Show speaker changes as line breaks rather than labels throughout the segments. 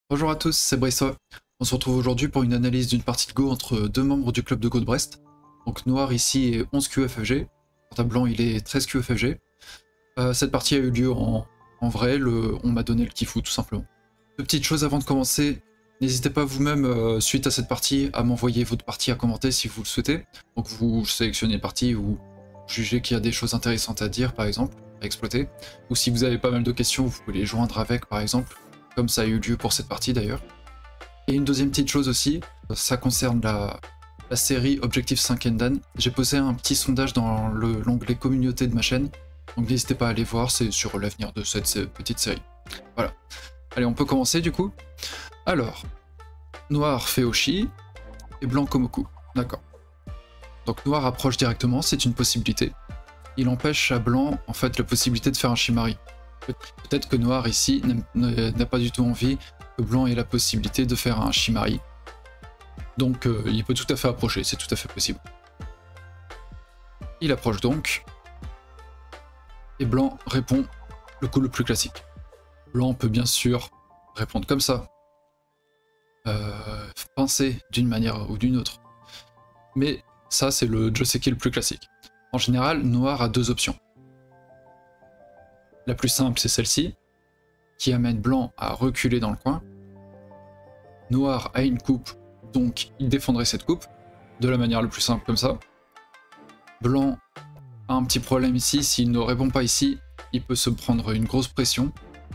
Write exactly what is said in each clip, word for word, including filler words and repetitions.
Bonjour à tous, c'est Bressa. On se retrouve aujourd'hui pour une analyse d'une partie de Go entre deux membres du club de Go de Brest. Donc Noir ici est onze Q F F G, quant à Blanc il est treize Q F F G. Euh, cette partie a eu lieu en, en vrai, le, on m'a donné le kiffou tout simplement. Deux petites choses avant de commencer, n'hésitez pas vous-même, euh, suite à cette partie, à m'envoyer votre partie à commenter si vous le souhaitez. Donc vous sélectionnez une partie où vous jugez qu'il y a des choses intéressantes à dire par exemple, à exploiter. Ou si vous avez pas mal de questions, vous pouvez les joindre avec par exemple, comme ça a eu lieu pour cette partie d'ailleurs. Et une deuxième petite chose aussi, ça concerne la, la série Objectif cinq Endan. J'ai posé un petit sondage dans l'onglet communauté de ma chaîne, donc n'hésitez pas à aller voir, c'est sur l'avenir de cette, cette petite série. Voilà. Allez, on peut commencer du coup. Alors, Noir fait Oshi et Blanc Komoku. D'accord. Donc Noir approche directement, c'est une possibilité. Il empêche à Blanc en fait la possibilité de faire un Shimari. Peut-être que Noir ici n'a pas du tout envie que Blanc ait la possibilité de faire un Shimari. Donc euh, il peut tout à fait approcher, c'est tout à fait possible. Il approche donc. Et Blanc répond le coup le plus classique. Blanc peut bien sûr répondre comme ça. Euh, penser d'une manière ou d'une autre. Mais ça c'est le Joseki le plus classique. En général, Noir a deux options. La plus simple, c'est celle-ci, qui amène Blanc à reculer dans le coin. Noir a une coupe, donc il défendrait cette coupe, de la manière la plus simple comme ça. Blanc a un petit problème ici, s'il ne répond pas ici, il peut se prendre une grosse pression.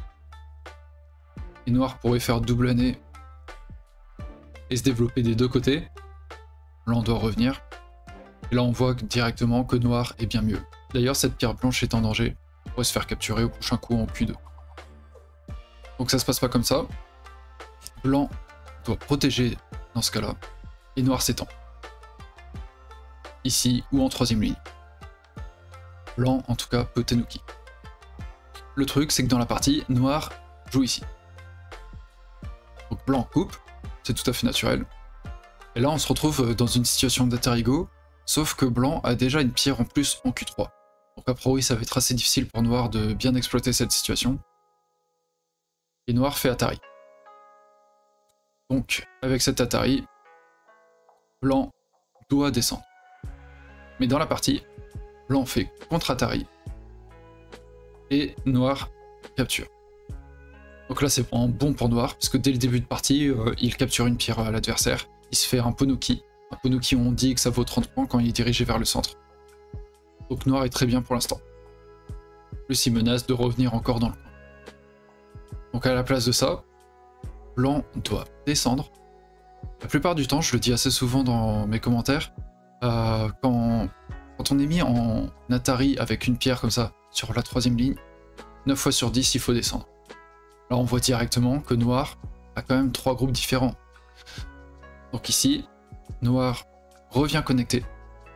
Et Noir pourrait faire double année et se développer des deux côtés. Blanc doit revenir. Et là on voit directement que Noir est bien mieux. D'ailleurs cette pierre blanche est en danger. Pourrait se faire capturer au prochain coup en Q deux. Donc ça se passe pas comme ça. Blanc doit protéger dans ce cas-là, et Noir s'étend. Ici ou en troisième ligne. Blanc en tout cas peut Tenuki. Le truc c'est que dans la partie, Noir joue ici. Donc Blanc coupe, c'est tout à fait naturel. Et là on se retrouve dans une situation d'Atarigo, sauf que Blanc a déjà une pierre en plus en Q trois. Donc a priori ça va être assez difficile pour Noir de bien exploiter cette situation. Et Noir fait Atari. Donc avec cet Atari, Blanc doit descendre. Mais dans la partie, Blanc fait contre-Atari. Et Noir capture. Donc là c'est vraiment bon pour Noir, parce que dès le début de partie, euh, il capture une pierre à l'adversaire. Il se fait un Ponuki. Un Ponuki on dit que ça vaut trente points quand il est dirigé vers le centre. Donc Noir est très bien pour l'instant. Plus il menace de revenir encore dans le coin. Donc à la place de ça, Blanc doit descendre. La plupart du temps, je le dis assez souvent dans mes commentaires, euh, quand, quand on est mis en Atari avec une pierre comme ça sur la troisième ligne, neuf fois sur dix il faut descendre. Là on voit directement que Noir a quand même trois groupes différents. Donc ici, Noir revient connecté.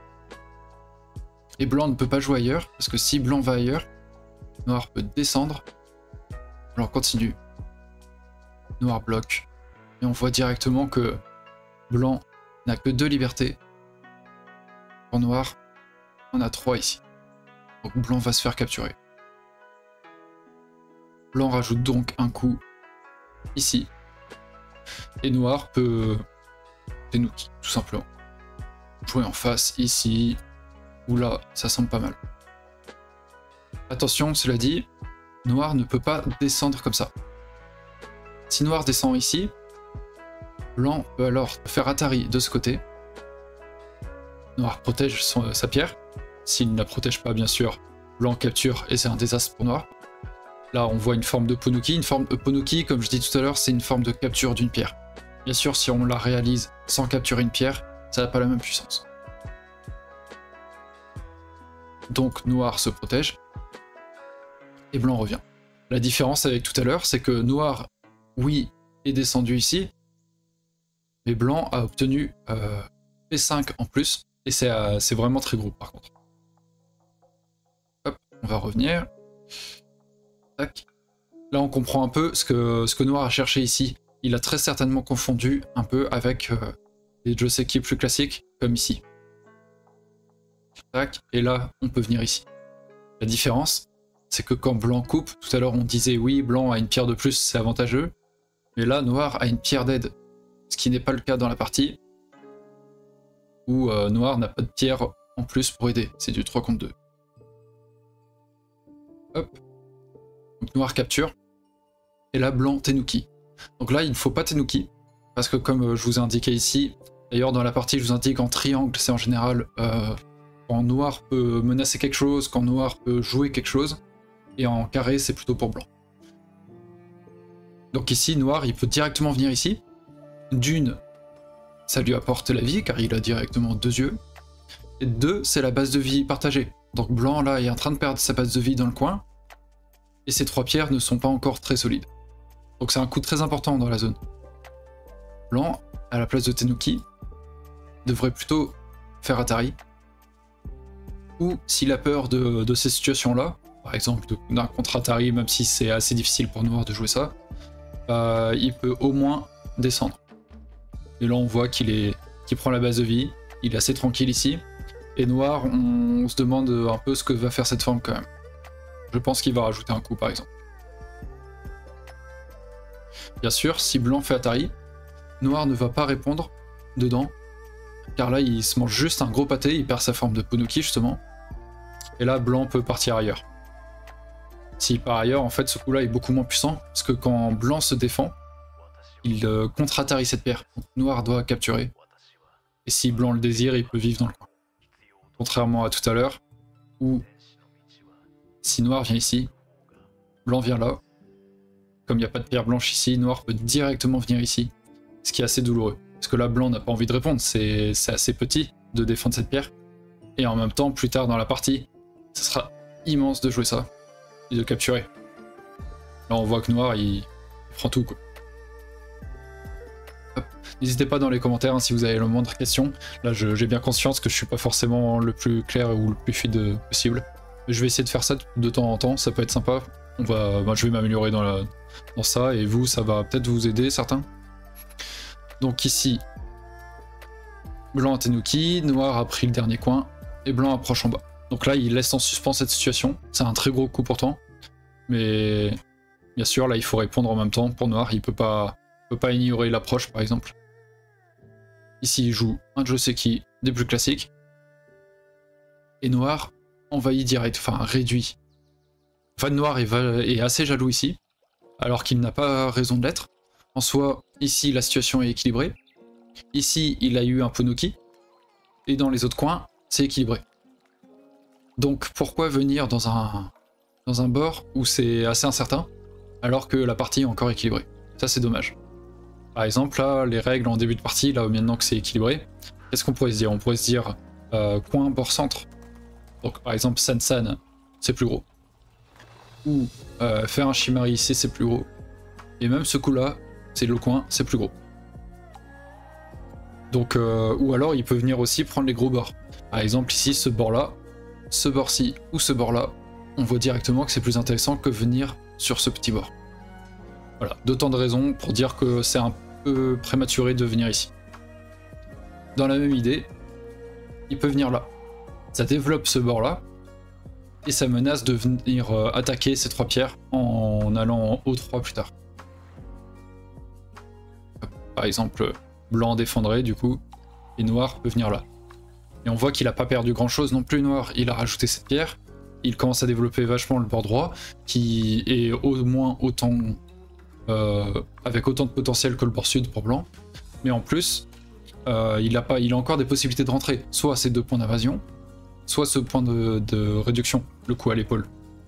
Et Blanc ne peut pas jouer ailleurs, parce que si Blanc va ailleurs, Noir peut descendre, Blanc continue, Noir bloque, et on voit directement que Blanc n'a que deux libertés, pour Noir, on a trois ici, donc Blanc va se faire capturer. Blanc rajoute donc un coup ici, et Noir peut Tenuki, tout simplement. Jouer en face ici, oula, ça semble pas mal. Attention, cela dit, Noir ne peut pas descendre comme ça. Si Noir descend ici, Blanc peut alors faire Atari de ce côté. Noir protège son, sa pierre. S'il ne la protège pas, bien sûr, Blanc capture et c'est un désastre pour Noir. Là, on voit une forme de Ponuki. Une forme de Ponuki, comme je dis tout à l'heure, c'est une forme de capture d'une pierre. Bien sûr, si on la réalise sans capturer une pierre, ça n'a pas la même puissance. Donc Noir se protège, et Blanc revient. La différence avec tout à l'heure, c'est que Noir, oui, est descendu ici, mais Blanc a obtenu euh, P cinq en plus, et c'est euh, vraiment très gros par contre. Hop, on va revenir. Tac. Là on comprend un peu ce que, ce que Noir a cherché ici. Il a très certainement confondu un peu avec euh, les Joseki plus classiques, comme ici. Tac, et là, on peut venir ici. La différence, c'est que quand Blanc coupe, tout à l'heure on disait oui, Blanc a une pierre de plus, c'est avantageux. Mais là, noir a une pierre d'aide, ce qui n'est pas le cas dans la partie où euh, noir n'a pas de pierre en plus pour aider. C'est du trois contre deux. Hop. Donc noir capture. Et là, blanc Tenuki. Donc là, il ne faut pas Tenuki, parce que comme je vous ai indiqué ici, d'ailleurs dans la partie je vous indique en triangle, c'est en général euh, quand noir peut menacer quelque chose, quand noir peut jouer quelque chose, et en carré c'est plutôt pour blanc. Donc ici, noir, il peut directement venir ici. D'une, ça lui apporte la vie, car il a directement deux yeux. Et deux, c'est la base de vie partagée. Donc blanc, là, est en train de perdre sa base de vie dans le coin. Et ces trois pierres ne sont pas encore très solides. Donc c'est un coup très important dans la zone. Blanc, à la place de Tenuki, devrait plutôt faire Atari. Ou s'il a peur de, de ces situations-là, par exemple d'un contre Atari, même si c'est assez difficile pour noir de jouer ça, euh, il peut au moins descendre. Et là on voit qu'il est, qu'il prend la base de vie, il est assez tranquille ici. Et noir, on, on se demande un peu ce que va faire cette forme quand même. Je pense qu'il va rajouter un coup par exemple. Bien sûr, si blanc fait Atari, noir ne va pas répondre dedans, car là il se mange juste un gros pâté, il perd sa forme de Ponuki justement. Et là blanc peut partir ailleurs. Si par ailleurs, en fait, ce coup-là est beaucoup moins puissant, parce que quand blanc se défend, il euh, contre-Atari cette pierre. Donc, noir doit capturer. Et si blanc le désire, il peut vivre dans le coin. Contrairement à tout à l'heure, où si noir vient ici, blanc vient là. Comme il n'y a pas de pierre blanche ici, noir peut directement venir ici. Ce qui est assez douloureux. Parce que là, blanc n'a pas envie de répondre, c'est assez petit de défendre cette pierre. Et en même temps, plus tard dans la partie, ce sera immense de jouer ça. Et de capturer. Là on voit que noir il, il prend tout quoi. N'hésitez pas dans les commentaires hein, si vous avez le moindre question. Là j'ai bien conscience que je suis pas forcément le plus clair ou le plus fluide possible. Je vais essayer de faire ça de temps en temps, ça peut être sympa. On va, bah, je vais m'améliorer dans, la, dans ça et vous ça va peut-être vous aider certains. Donc ici, blanc a Tenuki, noir a pris le dernier coin et blanc approche en bas. Donc là, il laisse en suspens cette situation. C'est un très gros coup pourtant. Mais bien sûr, là, il faut répondre en même temps. Pour noir, il peut pas, peut pas ignorer l'approche, par exemple. Ici, il joue un Joseki des plus classiques. Et noir envahit direct, enfin réduit. Enfin, noir est, est assez jaloux ici, alors qu'il n'a pas raison de l'être. En soi, ici, la situation est équilibrée. Ici, il a eu un Ponuki. Et dans les autres coins, c'est équilibré. Donc pourquoi venir dans un, dans un bord où c'est assez incertain, alors que la partie est encore équilibrée? Ça c'est dommage. Par exemple là, les règles en début de partie, là maintenant que c'est équilibré, qu'est-ce qu'on pourrait se dire? On pourrait se dire euh, coin, bord, centre. Donc par exemple San San, c'est plus gros. Ou euh, faire un Shimari ici, c'est plus gros. Et même ce coup-là, c'est le coin, c'est plus gros. Donc, euh, ou alors il peut venir aussi prendre les gros bords. Par exemple ici, ce bord-là, ce bord-ci ou ce bord-là, on voit directement que c'est plus intéressant que venir sur ce petit bord. Voilà, d'autant de raisons pour dire que c'est un peu prématuré de venir ici. Dans la même idée, il peut venir là. Ça développe ce bord-là, et ça menace de venir euh, attaquer ces trois pierres en allant en haut trois plus tard. Par exemple, blanc défendrait du coup, et noir peut venir là. Et on voit qu'il n'a pas perdu grand chose non plus noir, il a rajouté cette pierre, il commence à développer vachement le bord droit, qui est au moins autant, euh, avec autant de potentiel que le bord sud pour blanc, mais en plus, euh, il, a pas, il a encore des possibilités de rentrer, soit ces deux points d'invasion, soit ce point de, de réduction, le coup à l'épaule.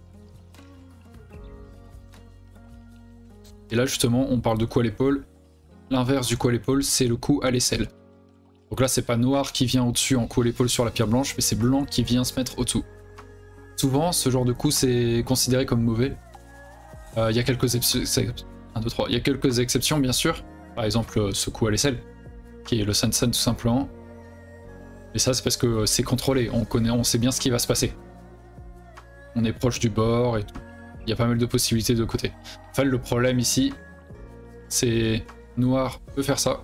Et là justement, on parle de coup à l'épaule, l'inverse du coup à l'épaule, c'est le coup à l'aisselle. Donc là, c'est pas noir qui vient au-dessus en coup à l'épaule sur la pierre blanche, mais c'est blanc qui vient se mettre au-dessous. Souvent, ce genre de coup, c'est considéré comme mauvais. Il euh, y a quelques exceptions. un, deux, trois. Il y a quelques exceptions, bien sûr. Par exemple, ce coup à l'aisselle, qui est le San San tout simplement. Et ça, c'est parce que c'est contrôlé. On connaît, on sait bien ce qui va se passer. On est proche du bord et tout. Il y a pas mal de possibilités de côté. Enfin, le problème ici, c'est noir peut faire ça.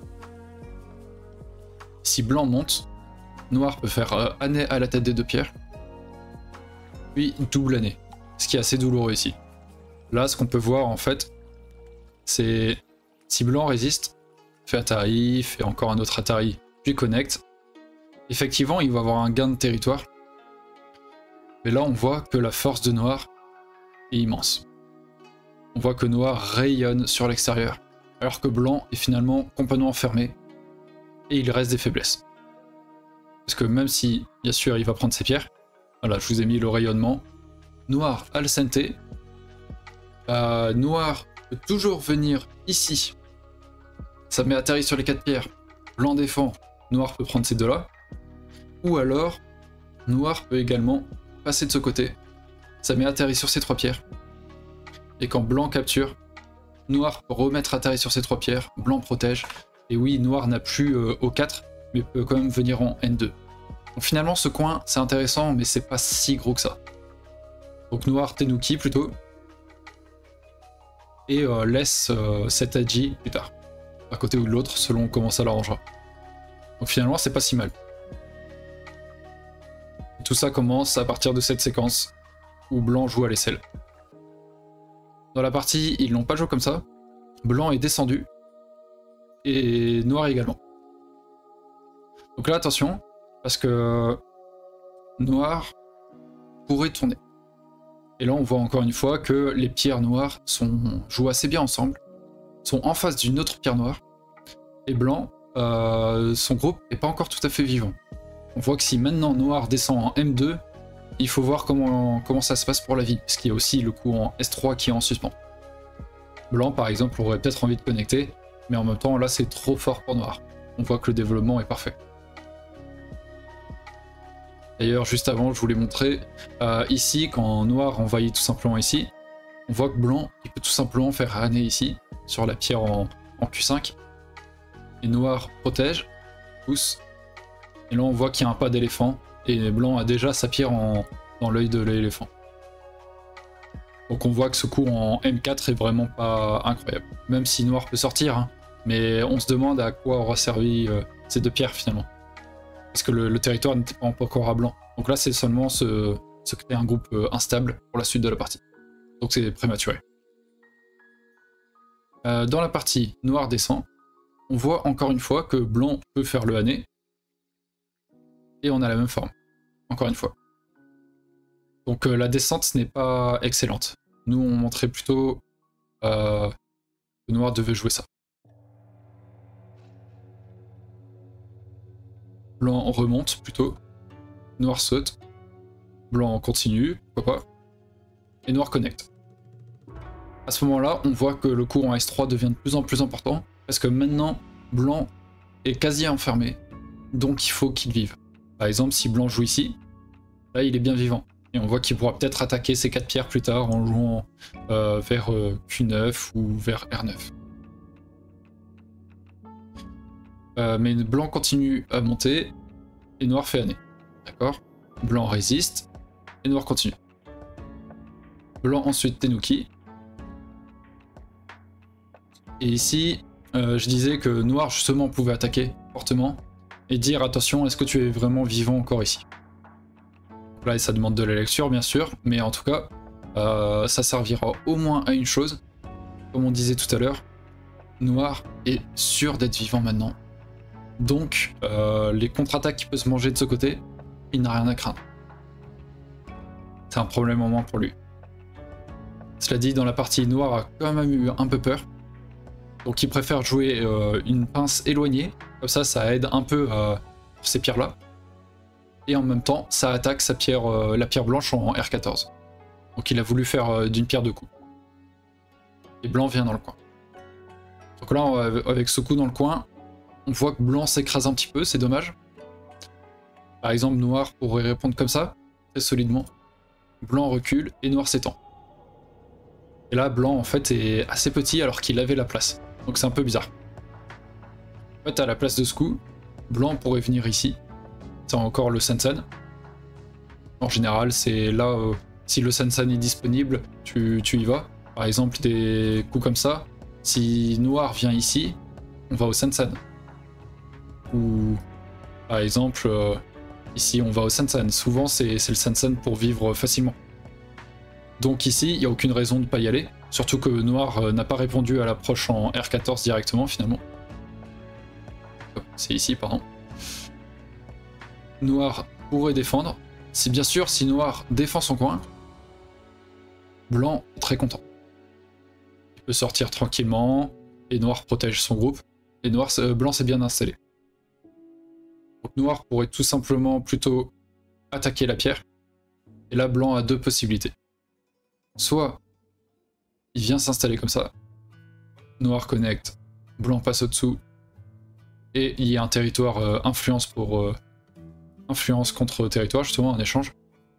Si blanc monte, noir peut faire euh, année à la tête des deux pierres, puis double année, ce qui est assez douloureux ici. Là, ce qu'on peut voir en fait, c'est Si blanc résiste, fait Atari, fait encore un autre Atari, puis connecte, effectivement il va avoir un gain de territoire. Mais là on voit que la force de noir est immense. On voit que noir rayonne sur l'extérieur, alors que blanc est finalement complètement enfermé, et il reste des faiblesses. Parce que même si, bien sûr, il va prendre ses pierres, voilà, je vous ai mis le rayonnement, noir a le santé, euh, noir peut toujours venir ici, ça met atterri sur les quatre pierres, blanc défend, noir peut prendre ces deux-là, ou alors, noir peut également passer de ce côté, ça met atterri sur ces trois pierres, et quand blanc capture, noir peut remettre atterri sur ces trois pierres, blanc protège, et oui, noir n'a plus euh, O quatre, mais peut quand même venir en N deux. Donc finalement ce coin c'est intéressant, mais c'est pas si gros que ça. Donc noir Tenuki plutôt, et euh, laisse euh, cet Agi plus tard, à côté ou de l'autre selon comment ça l'arrangera. Donc finalement c'est pas si mal. Et tout ça commence à partir de cette séquence où blanc joue à l'aisselle. Dans la partie, ils l'ont pas joué comme ça. Blanc est descendu. Et noir également. Donc là, attention, parce que noir pourrait tourner. Et là, on voit encore une fois que les pierres noires sont, jouent assez bien ensemble, sont en face d'une autre pierre noire. Et blanc, euh, son groupe n'est pas encore tout à fait vivant. On voit que si maintenant noir descend en M deux, il faut voir comment, comment ça se passe pour la vie, parce qu'il y a aussi le coup en S trois qui est en suspens. Blanc, par exemple, aurait peut-être envie de connecter, mais en même temps, là, c'est trop fort pour noir. On voit que le développement est parfait. D'ailleurs, juste avant, je voulais montrer, euh, ici, quand noir envahit tout simplement ici, on voit que blanc, il peut tout simplement faire raner ici, sur la pierre en, en Q cinq, et noir protège, pousse, et là on voit qu'il y a un pas d'éléphant, et blanc a déjà sa pierre en, dans l'œil de l'éléphant. Donc on voit que ce coup en M quatre est vraiment pas incroyable. Même si noir peut sortir, hein, mais on se demande à quoi aura servi euh, ces deux pierres finalement. Parce que le, le territoire n'était pas encore à blanc. Donc là c'est seulement se, se créer un groupe euh, instable pour la suite de la partie. Donc c'est prématuré. Euh, dans la partie noir descend, on voit encore une fois que blanc peut faire le hané. Et on a la même forme, encore une fois. Donc euh, la descente n'est pas excellente. Nous on montrait plutôt euh, que noir devait jouer ça. Blanc remonte plutôt, noir saute, blanc continue, pourquoi pas, et noir connecte. À ce moment-là, on voit que le coup en S trois devient de plus en plus important, parce que maintenant, blanc est quasi enfermé, donc il faut qu'il vive. Par exemple, si blanc joue ici, là il est bien vivant, et on voit qu'il pourra peut-être attaquer ces quatre pierres plus tard en jouant euh, vers euh, Q neuf ou vers R neuf. Euh, mais blanc continue à monter, et noir fait hané. D'accord? Blanc résiste, et noir continue. Blanc ensuite Tenuki. Et ici, euh, je disais que noir justement pouvait attaquer fortement, et dire attention, est-ce que tu es vraiment vivant encore ici? Là, ça demande de la lecture, bien sûr, mais en tout cas, euh, ça servira au moins à une chose. Comme on disait tout à l'heure, noir est sûr d'être vivant maintenant. Donc, euh, les contre-attaques qui peuvent se manger de ce côté, il n'a rien à craindre. C'est un problème en moins pour lui. Cela dit, dans la partie, noir a quand même eu un peu peur. Donc il préfère jouer euh, une pince éloignée, comme ça ça aide un peu euh, ces pierres là. Et en même temps ça attaque sa pierre, euh, la pierre blanche en R quatorze. Donc il a voulu faire euh, d'une pierre deux coups. Et blanc vient dans le coin. Donc là avec ce coup dans le coin, on voit que blanc s'écrase un petit peu, c'est dommage. Par exemple noir pourrait répondre comme ça, très solidement. Blanc recule et noir s'étend. Et là blanc en fait est assez petit alors qu'il avait la place. Donc c'est un peu bizarre. En fait, à la place de ce coup, blanc pourrait venir ici. C'est encore le Sansan. En général, c'est là, euh, si le Sansan est disponible, tu, tu y vas. Par exemple, des coups comme ça. Si noir vient ici, on va au Sansan. Ou par exemple, euh, ici on va au Sansan. Souvent, c'est le Sansan pour vivre facilement. Donc ici, il n'y a aucune raison de ne pas y aller. Surtout que Noir euh, n'a pas répondu à l'approche en R quatorze directement finalement. C'est ici, pardon. Noir pourrait défendre. Si bien sûr, si Noir défend son coin, Blanc est très content. Il peut sortir tranquillement, et Noir protège son groupe, et Noir, euh, Blanc s'est bien installé. Donc Noir pourrait tout simplement plutôt attaquer la pierre, et là Blanc a deux possibilités. Soit il vient s'installer comme ça, Noir connecte, Blanc passe au-dessous, et il y a un territoire euh, influence pour euh, influence contre territoire, justement, en échange.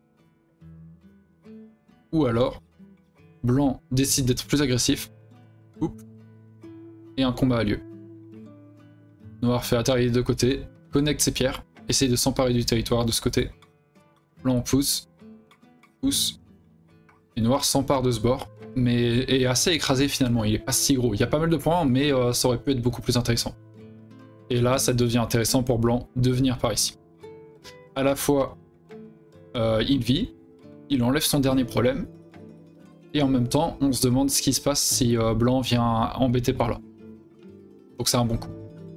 Ou alors, Blanc décide d'être plus agressif, coupe, et un combat a lieu. Noir fait Atari des deux côtés, connecte ses pierres, essaye de s'emparer du territoire de ce côté. Blanc pousse, pousse, et Noir s'empare de ce bord, mais est assez écrasé finalement, il est pas si gros. Il y a pas mal de points, mais euh, ça aurait pu être beaucoup plus intéressant. Et là, ça devient intéressant pour Blanc de venir par ici. À la fois, euh, il vit, il enlève son dernier problème, et en même temps, on se demande ce qui se passe si euh, Blanc vient embêter par là. Donc c'est un bon coup.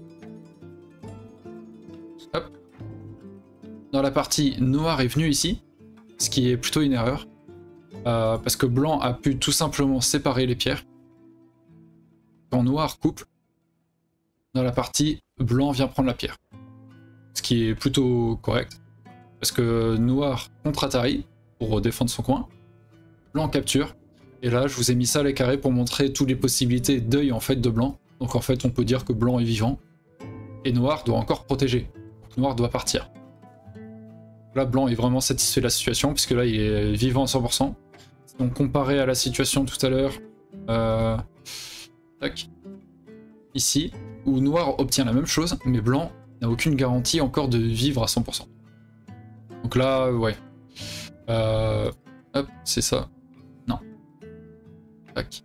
Hop. Dans la partie, Noir est venu ici, ce qui est plutôt une erreur, euh, parce que Blanc a pu tout simplement séparer les pierres. Quand Noir coupe, dans la partie, Blanc vient prendre la pierre. Ce qui est plutôt correct, parce que Noir contre Atari, pour défendre son coin, Blanc capture, et là je vous ai mis ça à les carrés pour montrer toutes les possibilités d'œil en fait de Blanc. Donc en fait on peut dire que Blanc est vivant, et Noir doit encore protéger. Donc Noir doit partir. Là Blanc est vraiment satisfait de la situation, puisque là il est vivant à cent pour cent. Donc comparé à la situation tout à l'heure, euh, tac, ici, où Noir obtient la même chose, mais Blanc n'a aucune garantie encore de vivre à cent pour cent. Donc là, ouais. Euh, hop, c'est ça. Non. Tac.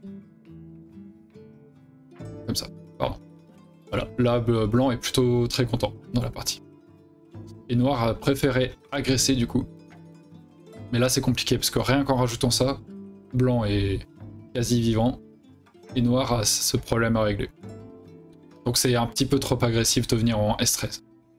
Comme ça, pardon. Voilà, là, Blanc est plutôt très content dans la partie. Et Noir a préféré agresser du coup. Mais là, c'est compliqué, parce que rien qu'en rajoutant ça, Blanc est quasi vivant, et Noir a ce problème à régler. Donc c'est un petit peu trop agressif de venir en S treize.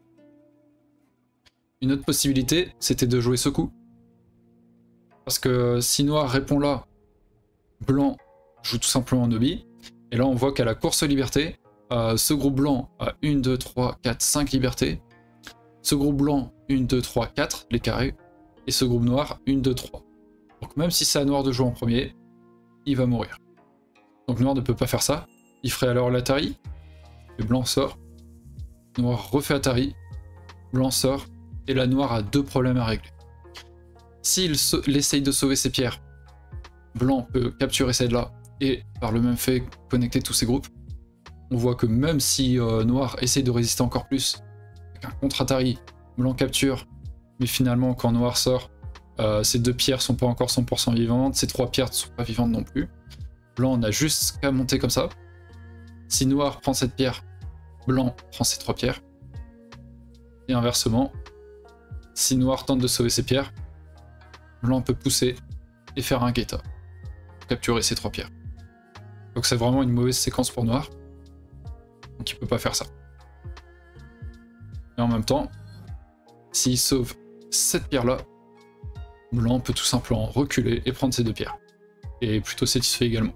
Une autre possibilité, c'était de jouer ce coup. Parce que si Noir répond là, Blanc joue tout simplement Nobi. Et là on voit qu'à la course liberté, euh, ce groupe blanc a un, deux, trois, quatre, cinq libertés. Ce groupe blanc, un, deux, trois, quatre, les carrés. Et ce groupe noir, un, deux, trois. Donc même si c'est à Noir de jouer en premier, il va mourir. Donc Noir ne peut pas faire ça. Il ferait alors l'Atari. Et Blanc sort. Noir refait Atari. Blanc sort. Et là, Noir a deux problèmes à régler. S'il so essaye de sauver ses pierres, Blanc peut capturer celle-là et par le même fait connecter tous ses groupes. On voit que même si euh, Noir essaye de résister encore plus, avec un contre-Atari, Blanc capture, mais finalement quand Noir sort, euh, ces deux pierres sont pas encore cent pour cent vivantes, ces trois pierres ne sont pas vivantes non plus. Blanc n'a juste qu'à monter comme ça. Si Noir prend cette pierre, Blanc prend ces trois pierres. Et inversement, si Noir tente de sauver ses pierres, Blanc peut pousser et faire un Geta, pour capturer ces trois pierres. Donc c'est vraiment une mauvaise séquence pour Noir. Donc il peut pas faire ça. Et en même temps, s'il sauve cette pierre-là, Blanc peut tout simplement reculer et prendre ces deux pierres. Et est plutôt satisfait également.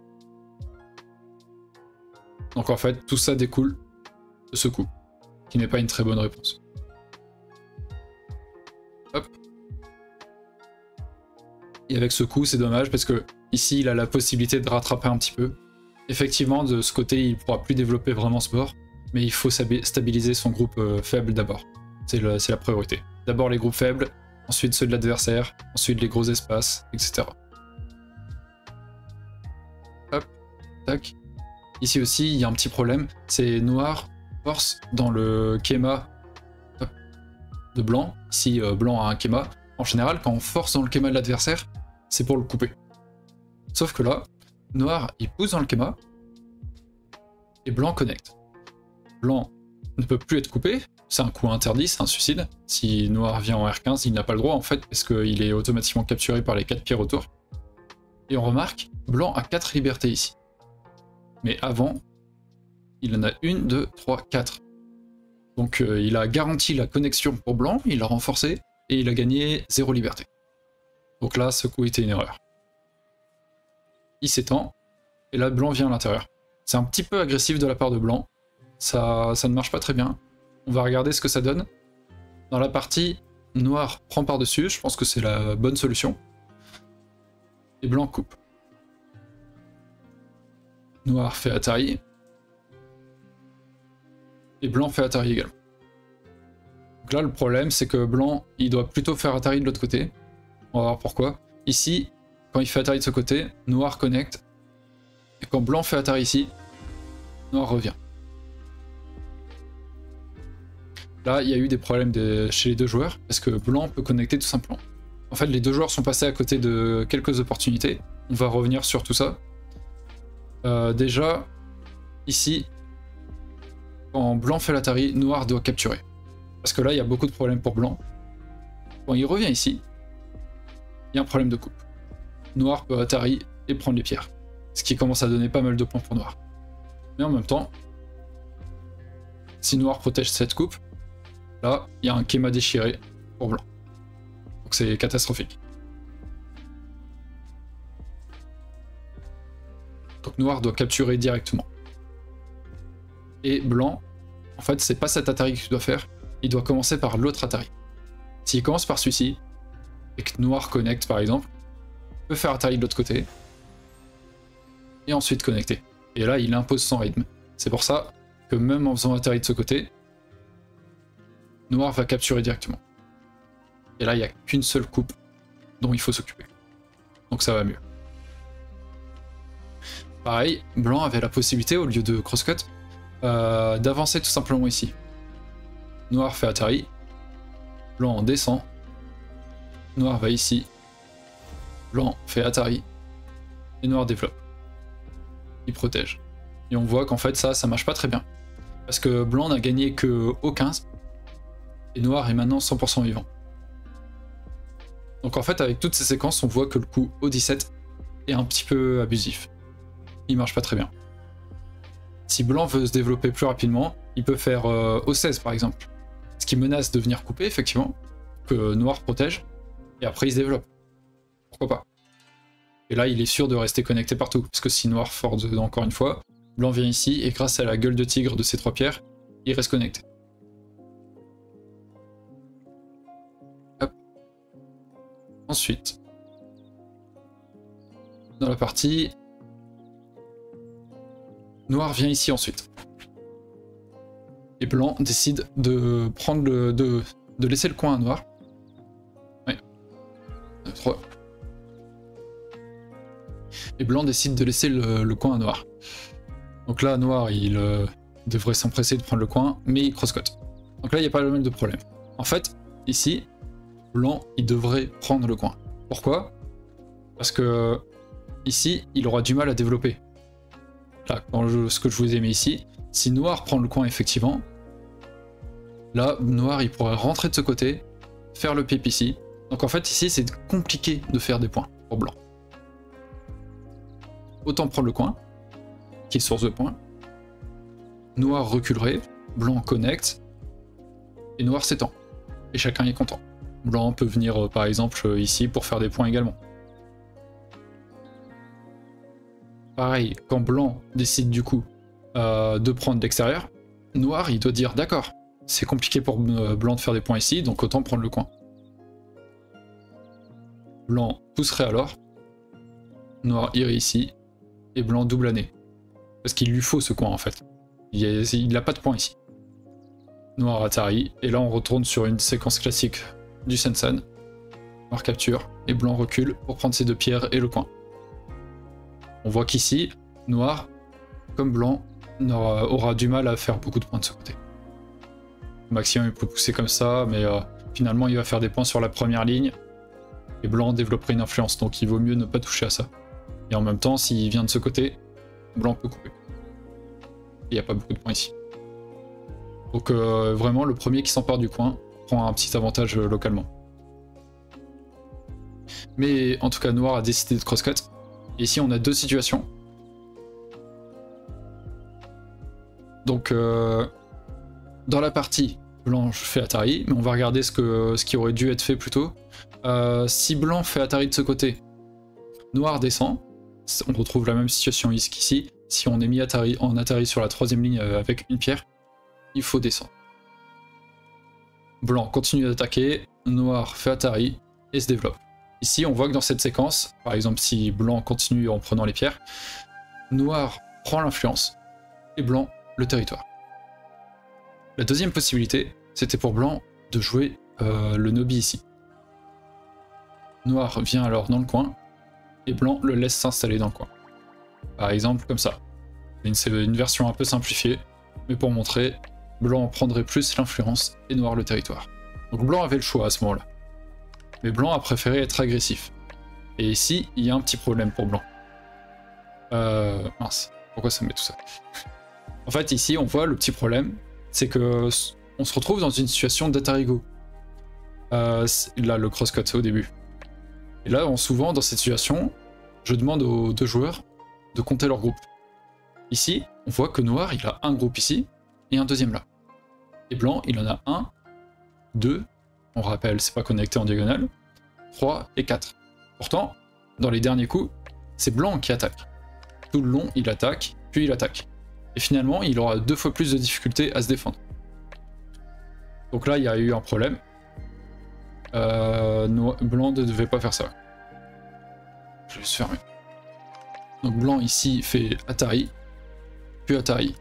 Donc en fait, tout ça découle de ce coup, qui n'est pas une très bonne réponse. Hop. Et avec ce coup, c'est dommage parce que ici, il a la possibilité de rattraper un petit peu. Effectivement, de ce côté, il ne pourra plus développer vraiment ce bord, mais il faut stabiliser son groupe euh, faible d'abord. C'est la priorité. D'abord les groupes faibles, ensuite ceux de l'adversaire, ensuite les gros espaces, et cetera. Hop, tac. Ici aussi, il y a un petit problème, c'est Noir force dans le Kema de Blanc. Ici, euh, Blanc a un Kema. En général, quand on force dans le Kema de l'adversaire, c'est pour le couper. Sauf que là, Noir, il pousse dans le Kema, et Blanc connecte. Blanc ne peut plus être coupé, c'est un coup interdit, c'est un suicide. Si Noir vient en R quinze, il n'a pas le droit en fait, parce qu'il est automatiquement capturé par les quatre pierres autour. Et on remarque, blanc a quatre libertés ici. Mais avant, il en a une, deux, trois, quatre. Donc euh, il a garanti la connexion pour blanc, il l'a renforcé, et il a gagné zéro liberté. Donc là, ce coup était une erreur. Il s'étend, et là, blanc vient à l'intérieur. C'est un petit peu agressif de la part de blanc, ça, ça ne marche pas très bien. On va regarder ce que ça donne. Dans la partie, noir prend par-dessus, je pense que c'est la bonne solution. Et blanc coupe. Noir fait Atari. Et blanc fait Atari également. Donc là, le problème, c'est que blanc, il doit plutôt faire Atari de l'autre côté. On va voir pourquoi. Ici, quand il fait Atari de ce côté, noir connecte. Et quand blanc fait Atari ici, noir revient. Là, il y a eu des problèmes de... chez les deux joueurs, parce que blanc peut connecter tout simplement. En fait, les deux joueurs sont passés à côté de quelques opportunités. On va revenir sur tout ça. Euh, déjà, ici, quand blanc fait l'Atari, noir doit capturer. Parce que là, il y a beaucoup de problèmes pour blanc. Quand il revient ici, il y a un problème de coupe. Noir peut Atari et prendre les pierres. Ce qui commence à donner pas mal de points pour noir. Mais en même temps, si noir protège cette coupe, là, il y a un Kema déchiré pour blanc. Donc c'est catastrophique. Donc noir doit capturer directement. Et blanc, en fait, c'est pas cet Atari qu'il doit faire, il doit commencer par l'autre Atari. S'il commence par celui-ci, et que noir connecte par exemple, il peut faire Atari de l'autre côté, et ensuite connecter. Et là, il impose son rythme. C'est pour ça que même en faisant Atari de ce côté, noir va capturer directement. Et là, il n'y a qu'une seule coupe dont il faut s'occuper. Donc ça va mieux. Pareil, blanc avait la possibilité, au lieu de crosscut, euh, d'avancer tout simplement ici. Noir fait Atari, blanc descend, noir va ici, blanc fait Atari, et noir développe. Il protège. Et on voit qu'en fait ça, ça marche pas très bien. Parce que blanc n'a gagné que au quinze, et noir est maintenant cent pour cent vivant. Donc en fait, avec toutes ces séquences, on voit que le coup au dix-sept est un petit peu abusif. Il marche pas très bien. Si blanc veut se développer plus rapidement, il peut faire euh, au seize par exemple. Ce qui menace de venir couper, effectivement, que noir protège, et après il se développe. Pourquoi pas? Et là, il est sûr de rester connecté partout, parce que si noir force encore une fois, blanc vient ici, et grâce à la gueule de tigre de ces trois pierres, il reste connecté. Hop. Ensuite, dans la partie, noir vient ici ensuite. Et blanc décide de prendre le, de, de laisser le coin à noir. Ouais. deux, trois. Et blanc décide de laisser le, le coin à noir. Donc là, noir, il euh, devrait s'empresser de prendre le coin, mais il crosscut. Donc là, il n'y a pas le même de problème. En fait, ici, blanc, il devrait prendre le coin. Pourquoi? Parce que ici, il aura du mal à développer. Là, dans le, ce que je vous ai mis ici, si noir prend le coin effectivement, là, noir, il pourrait rentrer de ce côté, faire le pipe ici. Donc en fait, ici, c'est compliqué de faire des points pour blanc. Autant prendre le coin, qui est source de points. Noir reculerait, blanc connecte, et noir s'étend. Et chacun est content. Blanc peut venir, euh, par exemple, euh, ici pour faire des points également. Pareil, quand blanc décide du coup euh, de prendre l'extérieur, noir, il doit dire d'accord, c'est compliqué pour euh, blanc de faire des points ici, donc autant prendre le coin. Blanc pousserait alors, noir irait ici, et blanc double année. Parce qu'il lui faut ce coin en fait. Il n'a pas de point ici. Noir Atari, et là on retourne sur une séquence classique du Sensen. Noir capture, et blanc recule pour prendre ses deux pierres et le coin. On voit qu'ici, noir, comme blanc, aura, aura du mal à faire beaucoup de points de ce côté. Le maximum il peut pousser comme ça, mais euh, finalement il va faire des points sur la première ligne, et blanc développerait une influence, donc il vaut mieux ne pas toucher à ça. Et en même temps, s'il vient de ce côté, blanc peut couper. Il n'y a pas beaucoup de points ici. Donc euh, vraiment, le premier qui s'empare du coin prend un petit avantage euh, localement. Mais en tout cas, noir a décidé de crosscut. Et ici, on a deux situations. Donc, euh, dans la partie, blanc fait Atari, mais on va regarder ce, que, ce qui aurait dû être fait plus tôt. Euh, si blanc fait Atari de ce côté, noir descend. On retrouve la même situation ici qu'ici. Si on est mis Atari, en Atari sur la troisième ligne avec une pierre, il faut descendre. Blanc continue d'attaquer, noir fait Atari et se développe. Ici, on voit que dans cette séquence, par exemple si blanc continue en prenant les pierres, noir prend l'influence et blanc le territoire. La deuxième possibilité, c'était pour blanc de jouer euh, le Nobi ici. Noir vient alors dans le coin et blanc le laisse s'installer dans le coin. Par exemple comme ça. C'est une version un peu simplifiée, mais pour montrer, blanc prendrait plus l'influence et noir le territoire. Donc blanc avait le choix à ce moment-là. Mais blanc a préféré être agressif. Et ici, il y a un petit problème pour blanc. Euh, mince, pourquoi ça me met tout ça? En fait, ici, on voit le petit problème, c'est que on se retrouve dans une situation d'Atari-Go. Euh, là, le crosscut au début. Et là, on, souvent, dans cette situation, je demande aux deux joueurs de compter leur groupe. Ici, on voit que noir, il a un groupe ici, et un deuxième là. Et blanc, il en a un, deux, on rappelle, c'est pas connecté en diagonale, trois et quatre. Pourtant, dans les derniers coups, c'est blanc qui attaque. Tout le long, il attaque, puis il attaque. Et finalement, il aura deux fois plus de difficulté à se défendre. Donc là, il y a eu un problème. Euh, blanc ne devait pas faire ça. Je vais juste fermer. Donc blanc ici fait Atari, puis Atari.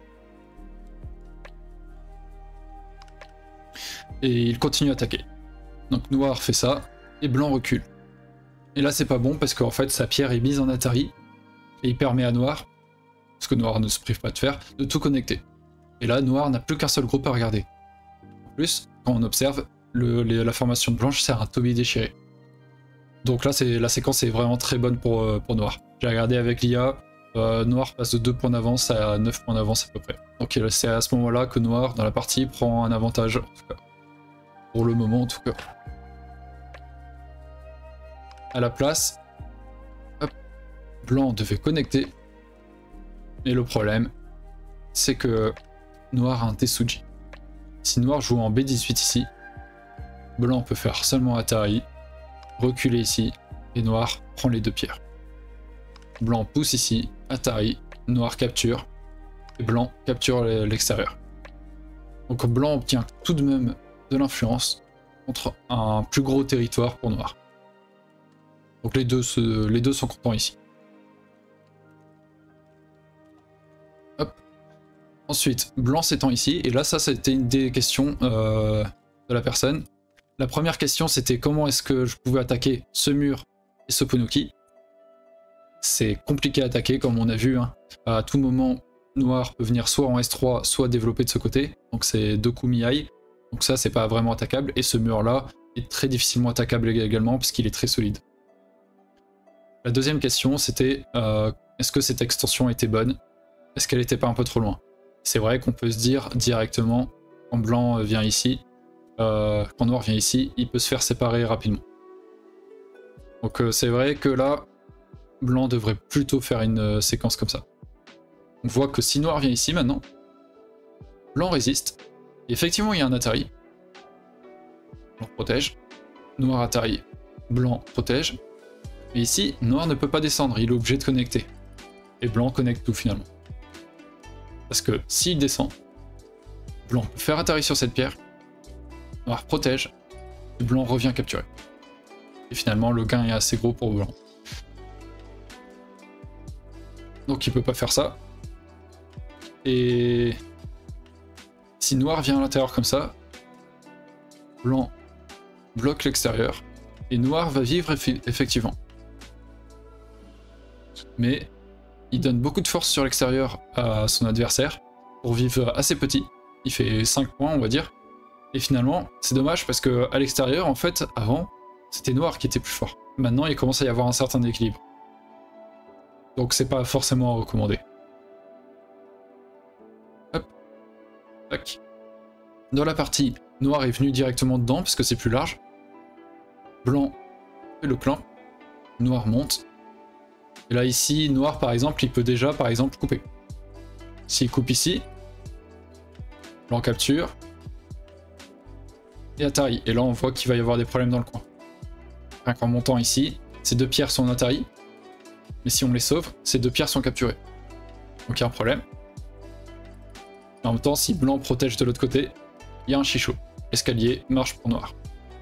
Et il continue à attaquer. Donc noir fait ça, et blanc recule. Et là c'est pas bon parce qu'en fait sa pierre est mise en Atari, et il permet à noir, ce que noir ne se prive pas de faire, de tout connecter. Et là noir n'a plus qu'un seul groupe à regarder. En plus, quand on observe, le, les, la formation de blanche sert à un Toby déchiré. Donc là la séquence est vraiment très bonne pour, euh, pour noir. J'ai regardé avec l'I A, euh, noir passe de deux points d'avance à neuf points d'avance à peu près. Donc c'est à ce moment là que noir dans la partie prend un avantage, en tout cas. Pour le moment en tout cas. À la place, hop, blanc devait connecter. Et le problème, c'est que noir a un Tetsuji. Si noir joue en B dix-huit ici, blanc peut faire seulement Atari, reculer ici, et noir prend les deux pierres. Blanc pousse ici, Atari, noir capture, et blanc capture l'extérieur. Donc blanc obtient tout de même de l'influence contre un plus gros territoire pour noir. Donc les deux, se, les deux sont contents ici. Hop. Ensuite, blanc s'étend ici, et là ça c'était une des questions euh, de la personne. La première question c'était comment est-ce que je pouvais attaquer ce mur et ce Ponoki. C'est compliqué à attaquer comme on a vu, hein. À tout moment noir peut venir soit en S trois soit développer de ce côté, donc c'est deux coups mi-aïe. Donc ça c'est pas vraiment attaquable, et ce mur là est très difficilement attaquable également parce qu'il est très solide. La deuxième question c'était euh, est-ce que cette extension était bonne? Est-ce qu'elle était pas un peu trop loin? C'est vrai qu'on peut se dire directement quand blanc vient ici, euh, quand noir vient ici, il peut se faire séparer rapidement. Donc euh, c'est vrai que là, blanc devrait plutôt faire une euh, séquence comme ça. On voit que si noir vient ici maintenant, blanc résiste. Et effectivement, il y a un Atari. Blanc protège. Noir Atari. Blanc protège. Et ici, noir ne peut pas descendre, il est obligé de connecter. Et blanc connecte tout finalement. Parce que s'il descend, blanc peut faire Atari sur cette pierre. Noir protège. Et blanc revient capturer. Et finalement, le gain est assez gros pour blanc. Donc il peut pas faire ça. Et si noir vient à l'intérieur comme ça, blanc bloque l'extérieur, et noir va vivre eff effectivement. Mais il donne beaucoup de force sur l'extérieur à son adversaire pour vivre assez petit. Il fait cinq points on va dire. Et finalement, c'est dommage parce que à l'extérieur, en fait, avant, c'était noir qui était plus fort. Maintenant, il commence à y avoir un certain équilibre. Donc c'est pas forcément à recommander. Hop. Tac. Dans la partie, noir est venu directement dedans parce que c'est plus large. Blanc fait le plein. Noir monte. Et là ici, noir par exemple, il peut déjà par exemple couper. S'il coupe ici, blanc capture, et Atari. Et là on voit qu'il va y avoir des problèmes dans le coin. Rien qu'en montant ici, ces deux pierres sont en Atari, mais si on les sauve, ces deux pierres sont capturées. Donc il y a un problème. Et en même temps, si blanc protège de l'autre côté, il y a un chichot. Escalier marche pour noir.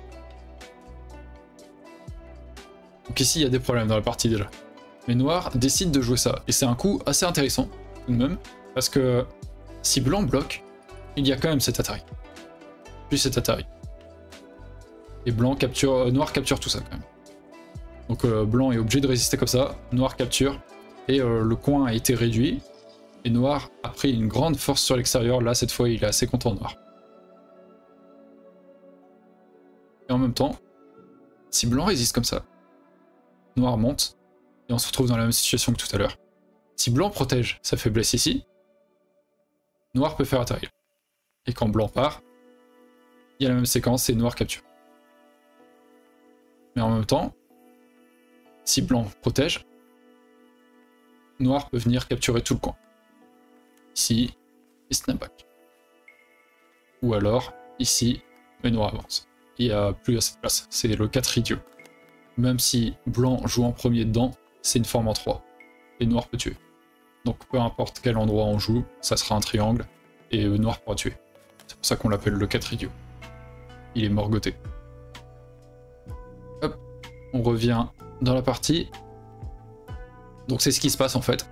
Donc ici, il y a des problèmes dans la partie déjà. Mais noir décide de jouer ça. Et c'est un coup assez intéressant, tout de même, parce que si blanc bloque, il y a quand même cet Atari. Puis cet Atari. Et blanc capture, euh, noir capture tout ça quand même. Donc euh, blanc est obligé de résister comme ça, noir capture, et euh, le coin a été réduit, et noir a pris une grande force sur l'extérieur. Là cette fois il est assez content noir. Et en même temps, si blanc résiste comme ça, noir monte, et on se retrouve dans la même situation que tout à l'heure. Si blanc protège sa faiblesse ici, noir peut faire Atari. Et quand blanc part, il y a la même séquence et noir capture. Mais en même temps, si blanc protège, noir peut venir capturer tout le coin. Ici, et snapback. Ou alors, ici, mais noir avance. Il n'y a plus assez de place, c'est le quatre idiot. Même si blanc joue en premier dedans, c'est une forme en trois. Et noir peut tuer. Donc peu importe quel endroit on joue, ça sera un triangle, et noir pourra tuer. C'est pour ça qu'on l'appelle le quatre idiot. Il est morgoté. Hop, on revient dans la partie. Donc c'est ce qui se passe en fait.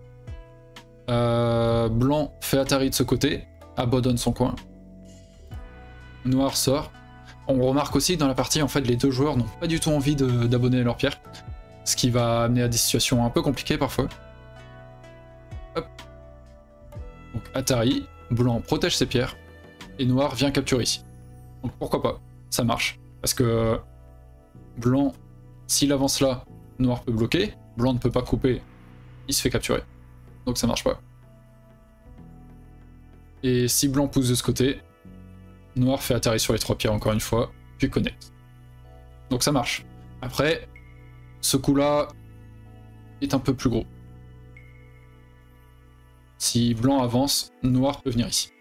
Euh, blanc fait Atari de ce côté, abandonne son coin. Noir sort. On remarque aussi que dans la partie, en fait, les deux joueurs n'ont pas du tout envie d'abandonner leur pierre. Ce qui va amener à des situations un peu compliquées parfois. Hop. Donc Atari, blanc protège ses pierres, et noir vient capturer ici. Donc pourquoi pas, ça marche. Parce que blanc, s'il avance là, noir peut bloquer, blanc ne peut pas couper, il se fait capturer. Donc ça marche pas. Et si blanc pousse de ce côté, noir fait Atari sur les trois pierres encore une fois, puis connecte. Donc ça marche. Après, ce coup-là est un peu plus gros. Si blanc avance, noir peut venir ici.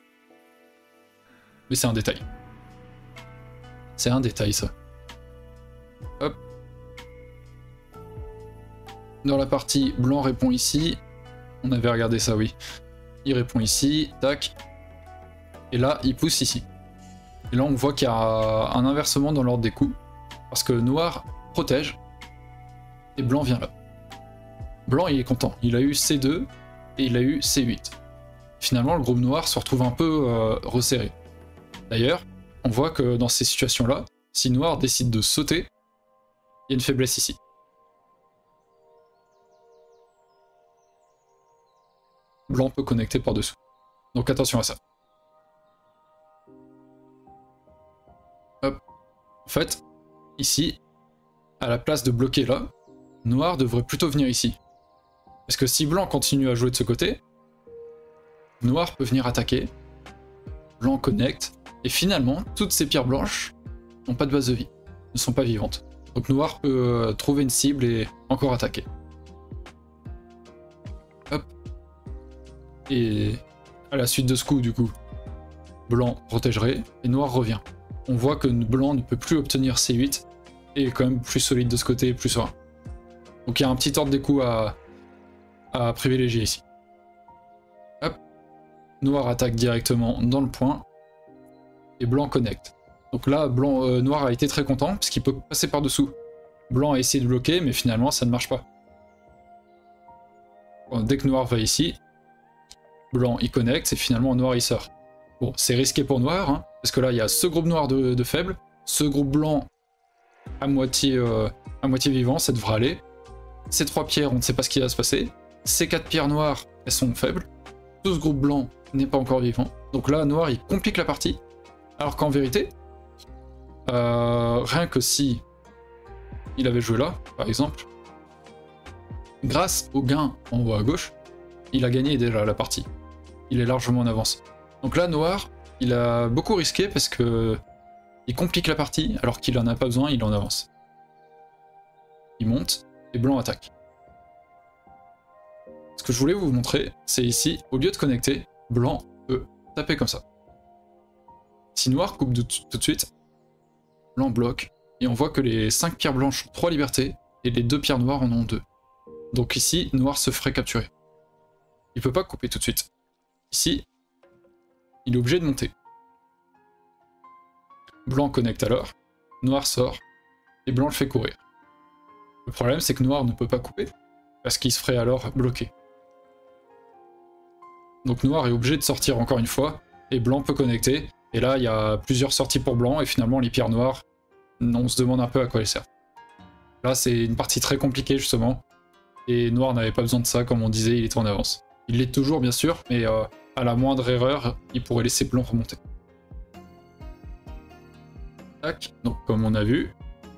Mais c'est un détail. C'est un détail ça. Hop. Dans la partie, blanc répond ici. On avait regardé ça, oui. Il répond ici, tac. Et là, il pousse ici. Et là, on voit qu'il y a un inversement dans l'ordre des coups. Parce que noir protège. Et blanc vient là. Blanc, il est content. Il a eu C deux et il a eu C huit. Finalement, le groupe noir se retrouve un peu euh, resserré. D'ailleurs, on voit que dans ces situations-là, si noir décide de sauter, il y a une faiblesse ici. Blanc peut connecter par-dessous. Donc attention à ça. Hop. En fait, ici, à la place de bloquer là, noir devrait plutôt venir ici. Parce que si blanc continue à jouer de ce côté, noir peut venir attaquer, blanc connecte, et finalement, toutes ces pierres blanches n'ont pas de base de vie, ne sont pas vivantes. Donc noir peut trouver une cible et encore attaquer. Hop. Et à la suite de ce coup, du coup, blanc protégerait, et noir revient. On voit que blanc ne peut plus obtenir C huit, et est quand même plus solide de ce côté, plus serein. Donc il y a un petit ordre des coups à, à privilégier ici. Hop. Noir attaque directement dans le point, et blanc connecte. Donc là, blanc, euh, noir a été très content, parce qu'il peut passer par-dessous. Blanc a essayé de bloquer, mais finalement ça ne marche pas. Bon, dès que noir va ici, blanc il connecte, et finalement noir il sort. Bon, c'est risqué pour noir, hein, parce que là il y a ce groupe noir de, de faibles, ce groupe blanc à moitié, euh, à moitié vivant, ça devrait aller. Ces trois pierres, on ne sait pas ce qui va se passer. Ces quatre pierres noires, elles sont faibles. Tout ce groupe blanc n'est pas encore vivant. Donc là, noir, il complique la partie. Alors qu'en vérité, euh, rien que si il avait joué là, par exemple, grâce au gain en haut à gauche, il a gagné déjà la partie. Il est largement en avance. Donc là, noir, il a beaucoup risqué parce que il complique la partie, alors qu'il en a pas besoin, il en avance. Il monte, et blanc attaque. Ce que je voulais vous montrer, c'est ici, au lieu de connecter, blanc peut taper comme ça. Si noir coupe de tout de suite, blanc bloque, et on voit que les cinq pierres blanches ont trois libertés, et les deux pierres noires en ont deux. Donc ici, noir se ferait capturer. Il peut pas couper tout de suite. Ici, il est obligé de monter. Blanc connecte alors, noir sort, et blanc le fait courir. Le problème, c'est que noir ne peut pas couper, parce qu'il se ferait alors bloquer. Donc noir est obligé de sortir encore une fois, et blanc peut connecter, et là il y a plusieurs sorties pour blanc, et finalement les pierres noires, on se demande un peu à quoi elles servent. Là c'est une partie très compliquée justement, et noir n'avait pas besoin de ça, comme on disait, il était en avance. Il l'est toujours bien sûr, mais euh, à la moindre erreur, il pourrait laisser blanc remonter. Tac, donc comme on a vu,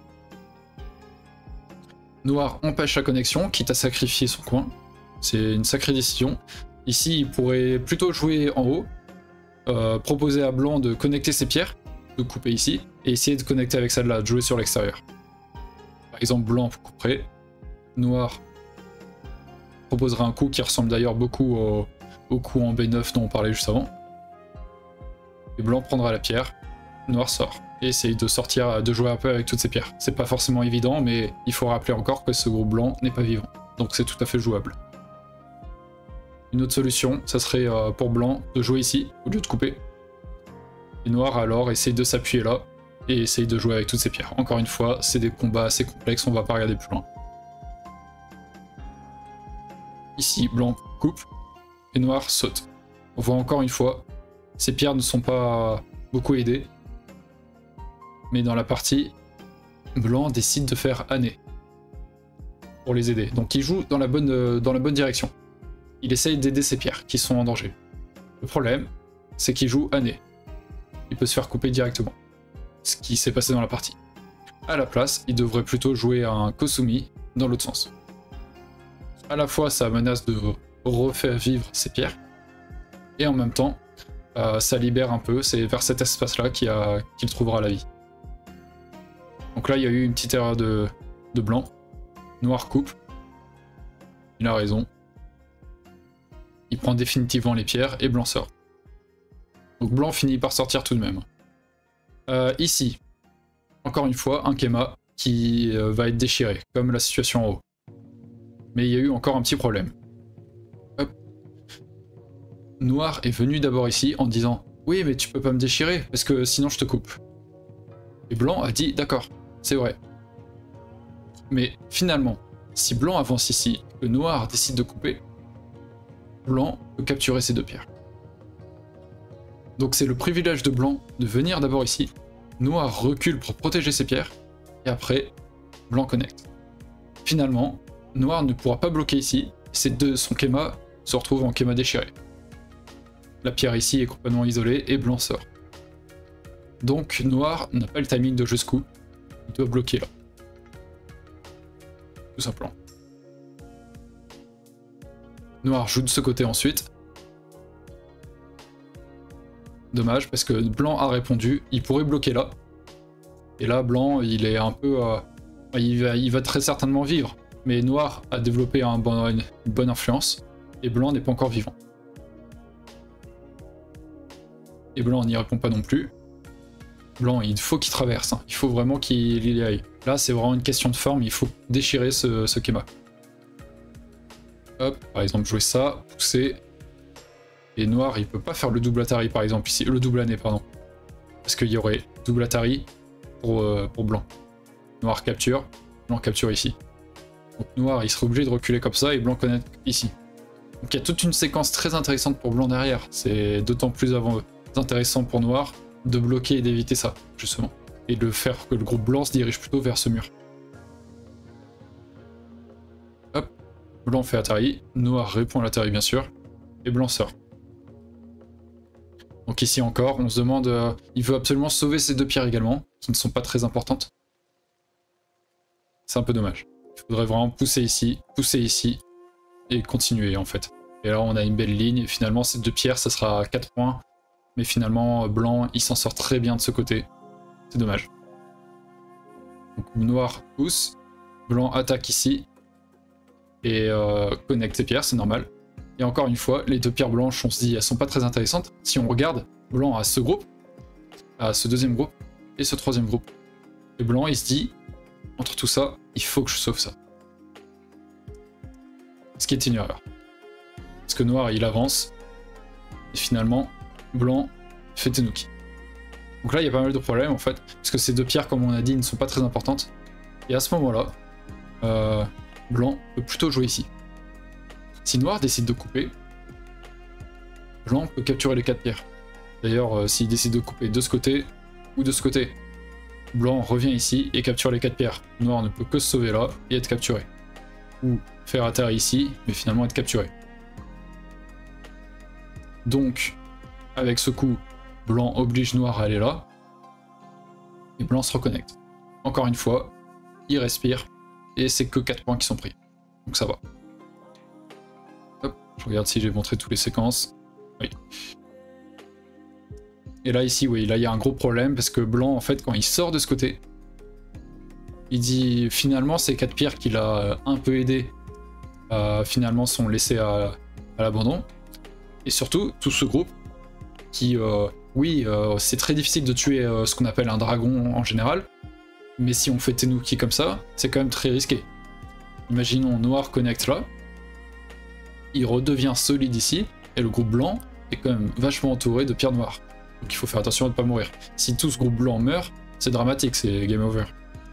noir empêche la connexion, quitte à sacrifier son coin, c'est une sacrée décision. Ici, il pourrait plutôt jouer en haut, euh, proposer à blanc de connecter ses pierres, de couper ici, et essayer de connecter avec celle-là, de jouer sur l'extérieur. Par exemple, blanc couperait, noir proposerait un coup qui ressemble d'ailleurs beaucoup au, au coup en B neuf dont on parlait juste avant. Et blanc prendra la pierre, noir sort, et essaye de sortir, de jouer un peu avec toutes ses pierres. C'est pas forcément évident, mais il faut rappeler encore que ce groupe blanc n'est pas vivant, donc c'est tout à fait jouable. Une autre solution, ça serait euh, pour blanc de jouer ici, au lieu de couper. Et noir alors essaye de s'appuyer là, et essaye de jouer avec toutes ses pierres. Encore une fois, c'est des combats assez complexes, on va pas regarder plus loin. Ici, blanc coupe, et noir saute. On voit encore une fois, ces pierres ne sont pas beaucoup aidées. Mais dans la partie, blanc décide de faire année pour les aider. Donc il joue dans la bonne, euh, dans la bonne direction. Il essaye d'aider ses pierres qui sont en danger. Le problème, c'est qu'il joue année. Il peut se faire couper directement. Ce qui s'est passé dans la partie. À la place, il devrait plutôt jouer un Kosumi dans l'autre sens. À la fois, ça menace de refaire vivre ses pierres, et en même temps, euh, ça libère un peu. C'est vers cet espace-là qu'il qu'il trouvera la vie. Donc là, il y a eu une petite erreur de, de blanc. Noir coupe. Il a raison. Il prend définitivement les pierres et blanc sort. Donc blanc finit par sortir tout de même. Euh, ici, encore une fois, un Kema qui euh, va être déchiré, comme la situation en haut. Mais il y a eu encore un petit problème. Hop. Noir est venu d'abord ici en disant « Oui, mais tu peux pas me déchirer, parce que sinon je te coupe. » Et blanc a dit « D'accord, c'est vrai. » Mais finalement, si blanc avance ici, que noir décide de couper, blanc peut capturer ces deux pierres. Donc c'est le privilège de blanc de venir d'abord ici, noir recule pour protéger ses pierres, et après, blanc connecte. Finalement, noir ne pourra pas bloquer ici, ces deux, son Kema se retrouve en Kema déchiré. La pierre ici est complètement isolée, et blanc sort. Donc noir n'a pas le timing de jusqu'où, il doit bloquer là. Tout simplement. Noir joue de ce côté ensuite. Dommage, parce que blanc a répondu, il pourrait bloquer là. Et là, blanc, il est un peu... Euh, il, va, il va très certainement vivre. Mais noir a développé un bon, une bonne influence, et blanc n'est pas encore vivant. Et blanc n'y répond pas non plus. Blanc, il faut qu'il traverse, hein. Il faut vraiment qu'il y aille. Là, c'est vraiment une question de forme, il faut déchirer ce, ce Kema. Hop, par exemple, jouer ça, pousser. Et noir, il peut pas faire le double Atari, par exemple, ici. Le double année, pardon. Parce qu'il y aurait double Atari pour, euh, pour blanc. Noir capture, blanc capture ici. Donc noir, il serait obligé de reculer comme ça, et blanc connecte ici. Donc il y a toute une séquence très intéressante pour blanc derrière. C'est d'autant plus avant, intéressant pour noir de bloquer et d'éviter ça, justement. Et de faire que le groupe blanc se dirige plutôt vers ce mur. Hop, blanc fait Atari, noir répond à l'Atari bien sûr, et blanc sort. Donc ici encore, on se demande, euh, il veut absolument sauver ces deux pierres également, qui ne sont pas très importantes. C'est un peu dommage. Il faudrait vraiment pousser ici, pousser ici, et continuer en fait. Et là on a une belle ligne, et finalement ces deux pierres ça sera quatre points, mais finalement blanc il s'en sort très bien de ce côté. C'est dommage. Donc noir pousse, blanc attaque ici, et euh, connecte ses pierres, c'est normal. Et encore une fois, les deux pierres blanches, on se dit, elles sont pas très intéressantes. Si on regarde, blanc a ce groupe, a ce deuxième groupe, et ce troisième groupe. Et blanc, il se dit, entre tout ça, il faut que je sauve ça. Ce qui est une erreur. Parce que noir, il avance, et finalement, blanc fait Tenuki. Donc là, il y a pas mal de problèmes, en fait, parce que ces deux pierres, comme on a dit, ne sont pas très importantes. Et à ce moment-là, euh, blanc peut plutôt jouer ici. Si noir décide de couper, blanc peut capturer les quatre pierres. D'ailleurs, euh, s'il décide de couper de ce côté ou de ce côté, blanc revient ici et capture les quatre pierres. Noir ne peut que se sauver là et être capturé. Ou faire atterrir ici, mais finalement être capturé. Donc, avec ce coup, blanc oblige noir à aller là, et blanc se reconnecte. Encore une fois, il respire, et c'est que quatre points qui sont pris. Donc ça va. Hop, je regarde si j'ai montré toutes les séquences. Oui. Et là, ici, oui, là, il y a un gros problème, parce que blanc, en fait, quand il sort de ce côté, il dit, finalement, ces quatre pierres qu'il a un peu aidé, euh, finalement, sont laissées à, à l'abandon. Et surtout, tout ce groupe, qui, euh, oui, euh, c'est très difficile de tuer euh, ce qu'on appelle un dragon en général, mais si on fait Tenuki comme ça, c'est quand même très risqué. Imaginons noir connecte là, il redevient solide ici, et le groupe blanc est quand même vachement entouré de pierres noires. Donc il faut faire attention à ne pas mourir. Si tout ce groupe blanc meurt, c'est dramatique, c'est game over.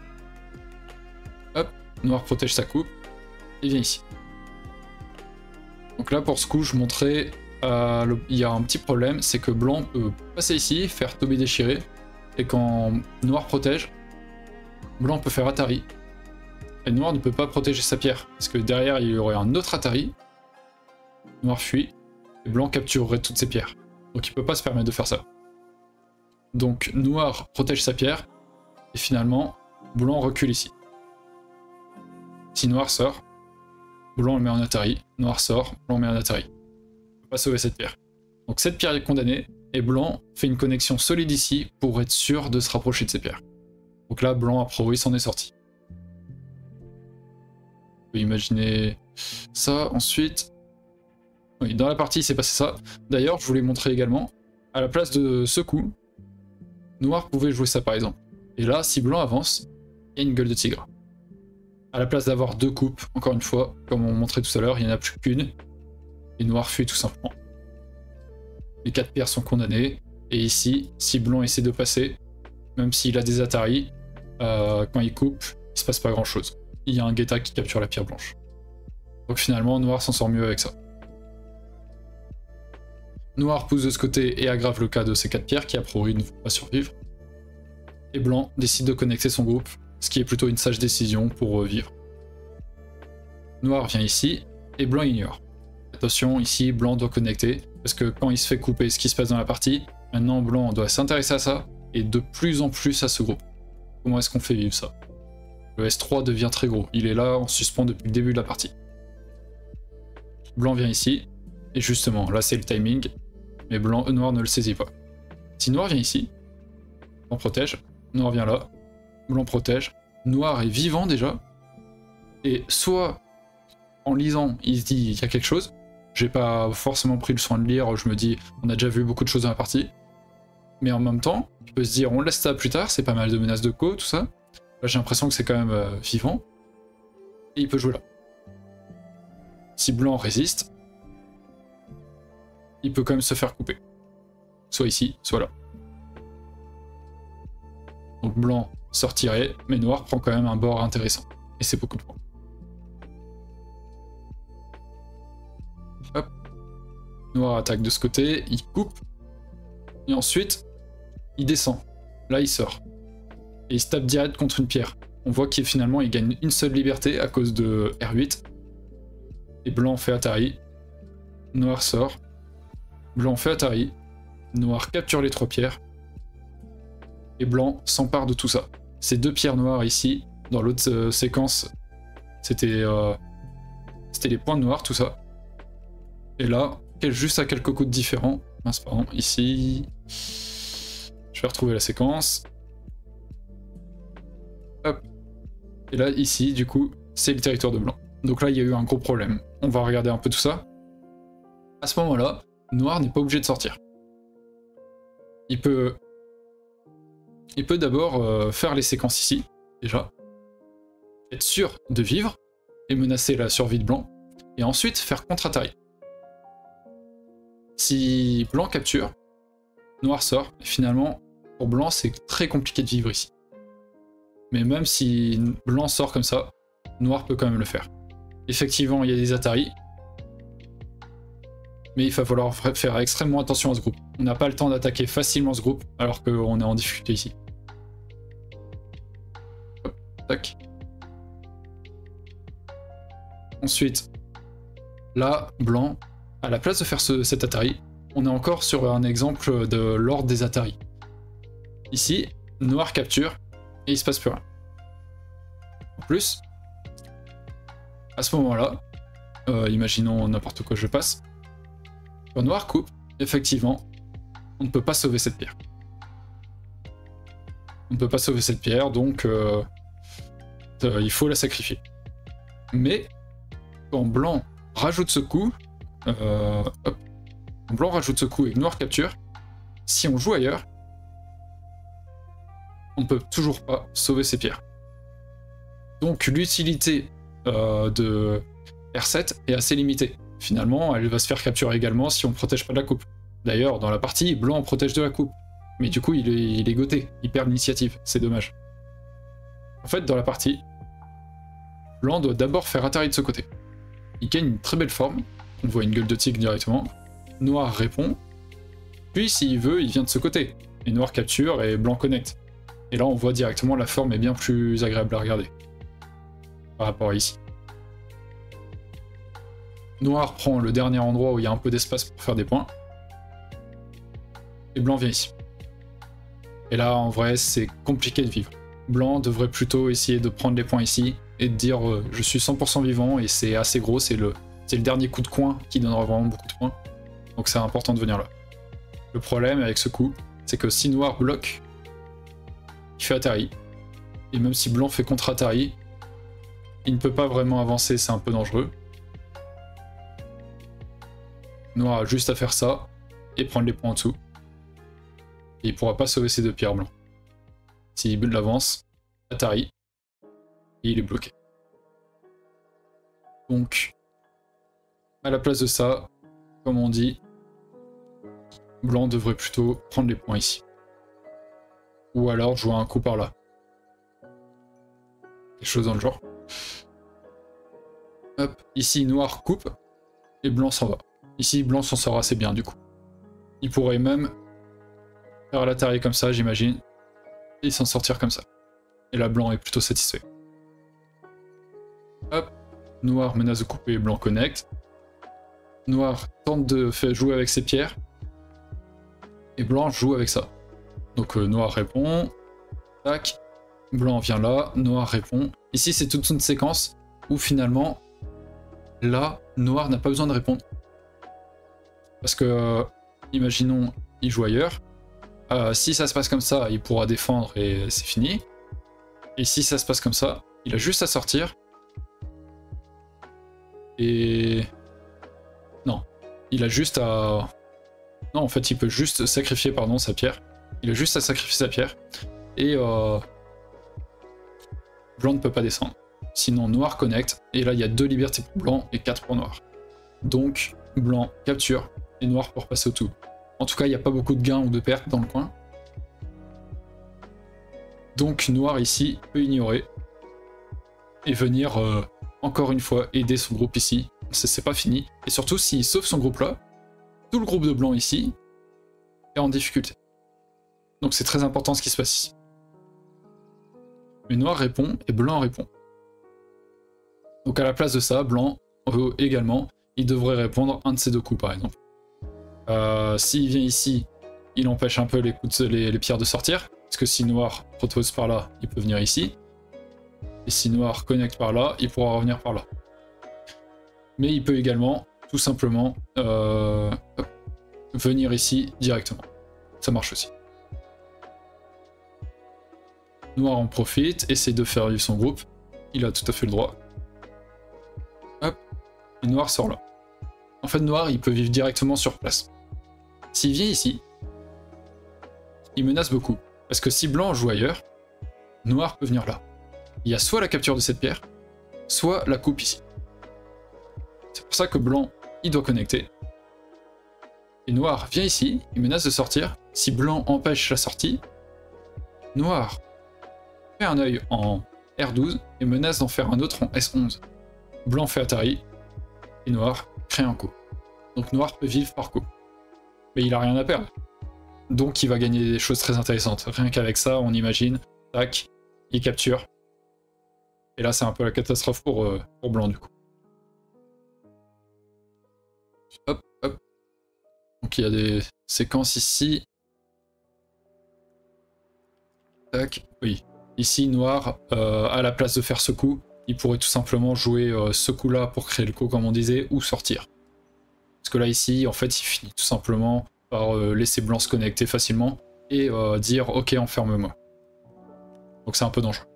Hop, noir protège sa coupe, et vient ici. Donc là, pour ce coup, je montrais, euh, le... il y a un petit problème, c'est que blanc peut passer ici, faire Tobi déchiré, et quand noir protège, blanc peut faire Atari. Et noir ne peut pas protéger sa pierre, parce que derrière il y aurait un autre Atari. Noir fuit, et blanc capturerait toutes ses pierres. Donc il peut pas se permettre de faire ça. Donc noir protège sa pierre, et finalement, blanc recule ici. Si noir sort, blanc le met en Atari, noir sort, blanc met en Atari. Il peut pas sauver cette pierre. Donc cette pierre est condamnée, et blanc fait une connexion solide ici pour être sûr de se rapprocher de ses pierres. Donc là, blanc a pro, il s'en est sorti. On peut imaginer ça. Ensuite, oui, dans la partie, il s'est passé ça. D'ailleurs, je voulais montrer également, à la place de ce coup, noir pouvait jouer ça par exemple. Et là, si blanc avance, il y a une gueule de tigre. À la place d'avoir deux coupes, encore une fois, comme on montrait tout à l'heure, il n'y en a plus qu'une. Et noir fuit tout simplement. Les quatre pierres sont condamnées. Et ici, si blanc essaie de passer, même s'il a des Atari, euh, quand il coupe, il se passe pas grand chose. Il y a un Geta qui capture la pierre blanche. Donc finalement, noir s'en sort mieux avec ça. Noir pousse de ce côté et aggrave le cas de ces quatre pierres qui a priori ne vont pas survivre. Et blanc décide de connecter son groupe, ce qui est plutôt une sage décision pour vivre. Noir vient ici et blanc ignore. Attention, ici blanc doit connecter, parce que quand il se fait couper ce qui se passe dans la partie, maintenant blanc doit s'intéresser à ça, et de plus en plus à ce groupe. Comment est-ce qu'on fait vivre ça? Le S trois devient très gros, il est là en suspens depuis le début de la partie. Blanc vient ici, et justement, là c'est le timing, mais blanc, euh, noir ne le saisit pas. Si noir vient ici, blanc protège, noir vient là, blanc protège, noir est vivant déjà, et soit en lisant, il se dit il y a quelque chose, j'ai pas forcément pris le soin de lire, je me dis on a déjà vu beaucoup de choses dans la partie, mais en même temps, il peut se dire on laisse ça plus tard, c'est pas mal de menaces de co, tout ça. Là j'ai l'impression que c'est quand même euh, vivant, et il peut jouer là. Si blanc résiste, il peut quand même se faire couper. Soit ici, soit là. Donc blanc sortirait, mais noir prend quand même un bord intéressant. Et c'est beaucoup de points. Hop. Noir attaque de ce côté, il coupe. Et ensuite, il descend. Là, il sort. Et il se tape direct contre une pierre. On voit qu'il finalement, il gagne une seule liberté à cause de R huit. Et blanc fait Atari. Noir sort. Blanc fait Atari. Noir capture les trois pierres. Et blanc s'empare de tout ça. Ces deux pierres noires ici, dans l'autre euh, séquence, c'était euh, c'était les points noirs, tout ça. Et là, juste à quelques coups différents. Mince, pardon, ici. Je vais retrouver la séquence. Hop. Et là, ici, du coup, c'est le territoire de blanc. Donc là, il y a eu un gros problème. On va regarder un peu tout ça. À ce moment-là, noir n'est pas obligé de sortir. Il peut, il peut d'abord euh, faire les séquences ici, déjà. Être sûr de vivre et menacer la survie de blanc. Et ensuite faire contre-Atari. Si blanc capture, noir sort. Et finalement, pour blanc, c'est très compliqué de vivre ici. Mais même si blanc sort comme ça, noir peut quand même le faire. Effectivement, il y a des Atari. Mais il va falloir faire extrêmement attention à ce groupe. On n'a pas le temps d'attaquer facilement ce groupe, alors qu'on est en difficulté ici. Hop, tac. Ensuite, là, blanc, à la place de faire ce, cet Atari, on est encore sur un exemple de l'ordre des Atari. Ici, noir capture, et il se passe plus rien. En plus, à ce moment-là, euh, imaginons n'importe quoi je passe, quand noir coupe, effectivement, on ne peut pas sauver cette pierre. On ne peut pas sauver cette pierre, donc euh, euh, il faut la sacrifier. Mais, quand blanc rajoute ce coup, euh, hop, quand blanc rajoute ce coup et que noir capture, si on joue ailleurs, on ne peut toujours pas sauver ces pierres. Donc l'utilité euh, de R sept est assez limitée. Finalement, elle va se faire capturer également si on ne protège pas de la coupe. D'ailleurs, dans la partie, blanc protège de la coupe. Mais du coup, il est, il est goté, il perd l'initiative, c'est dommage. En fait, dans la partie, blanc doit d'abord faire Atari de ce côté. Il gagne une très belle forme, on voit une gueule de tigre directement. Noir répond, puis s'il veut, il vient de ce côté. Et noir capture et blanc connecte. Et là, on voit directement la forme est bien plus agréable à regarder. Par rapport à ici. Noir prend le dernier endroit où il y a un peu d'espace pour faire des points. Et blanc vient ici. Et là, en vrai, c'est compliqué de vivre. Blanc devrait plutôt essayer de prendre les points ici et de dire euh, je suis cent pour cent vivant et c'est assez gros, c'est le, c'est le dernier coup de coin qui donnera vraiment beaucoup de points. Donc c'est important de venir là. Le problème avec ce coup, c'est que si noir bloque, il fait Atari. Et même si blanc fait contre Atari, il ne peut pas vraiment avancer, c'est un peu dangereux. Noir a juste à faire ça et prendre les points en dessous. Et il pourra pas sauver ces deux pierres blancs. S'il l'avance, Atari, et il est bloqué. Donc, à la place de ça, comme on dit, blanc devrait plutôt prendre les points ici. Ou alors jouer un coup par là. Quelque chose dans le genre. Hop, ici noir coupe, et blanc s'en va. Ici, blanc s'en sort assez bien du coup. Il pourrait même faire l'Atari comme ça, j'imagine, et s'en sortir comme ça. Et là, blanc est plutôt satisfait. Hop, noir menace de couper, blanc connecte. Noir tente de faire jouer avec ses pierres, et blanc joue avec ça. Donc euh, noir répond, tac, blanc vient là, noir répond. Ici, c'est toute une séquence où finalement, là, noir n'a pas besoin de répondre. Parce que, euh, imaginons, il joue ailleurs. Euh, si ça se passe comme ça, il pourra défendre et c'est fini. Et si ça se passe comme ça, il a juste à sortir. Et... Non. Il a juste à... Non, en fait, il peut juste sacrifier, pardon, sa pierre. Il a juste à sacrifier sa pierre. Et... Euh... Blanc ne peut pas descendre. Sinon, noir connecte. Et là, il y a deux libertés pour blanc et quatre pour noir. Donc, blanc capture. Et noir pour passer au tout. En tout cas, il n'y a pas beaucoup de gains ou de pertes dans le coin. Donc noir ici peut ignorer. Et venir euh, encore une fois aider son groupe ici. C'est pas fini. Et surtout, s'il sauve son groupe là, tout le groupe de blanc ici est en difficulté. Donc c'est très important ce qui se passe ici. Mais noir répond et blanc répond. Donc à la place de ça, blanc euh, également, il devrait répondre un de ces deux coups par exemple. Euh, S'il vient ici, il empêche un peu les, coups de, les, les pierres de sortir. Parce que si noir propose par là, il peut venir ici. Et si noir connecte par là, il pourra revenir par là. Mais il peut également, tout simplement, euh, venir ici directement. Ça marche aussi. Noir en profite, essaie de faire vivre son groupe. Il a tout à fait le droit. et noir sort là. En fait, noir, il peut vivre directement sur place. S'il vient ici, il menace beaucoup. Parce que si blanc joue ailleurs, noir peut venir là. Il y a soit la capture de cette pierre, soit la coupe ici. C'est pour ça que blanc, il doit connecter. Et noir vient ici, il menace de sortir. Si blanc empêche la sortie, noir fait un œil en R douze et menace d'en faire un autre en S onze. Blanc fait Atari, et noir crée un coup. Donc noir peut vivre par coup. Mais il a rien à perdre. Donc il va gagner des choses très intéressantes. Rien qu'avec ça, on imagine, tac, il capture. Et là, c'est un peu la catastrophe pour, euh, pour blanc, du coup. Hop, hop. Donc il y a des séquences ici. Tac, oui. Ici, noir, euh, à la place de faire ce coup, il pourrait tout simplement jouer euh, ce coup-là pour créer le coup, comme on disait, ou sortir. Parce que là, ici, en fait, il finit tout simplement par euh, laisser blanc se connecter facilement et euh, dire « Ok, enferme-moi ». Donc c'est un peu dangereux.